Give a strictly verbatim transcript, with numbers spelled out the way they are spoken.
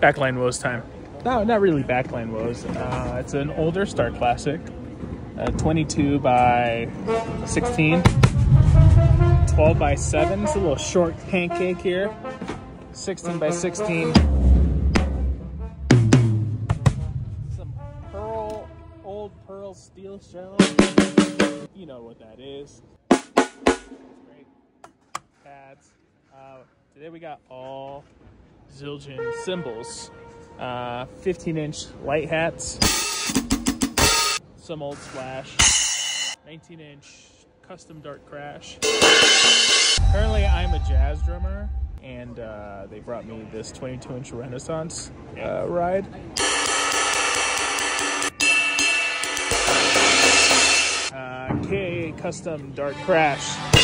Backline woes time. No, not really backline woes. Uh, it's an older Star Classic, uh, twenty-two by sixteen, twelve by seven. It's a little short pancake here. sixteen by sixteen. Some pearl, old pearl steel shell. You know what that is. Great pads. Uh, today we got all Zildjian cymbals. Uh, fifteen inch light hats, some old Splash, nineteen inch custom Dart Crash. Currently I'm a jazz drummer, and uh, they brought me this twenty-two inch Renaissance uh, ride. Uh, K A custom Dart Crash.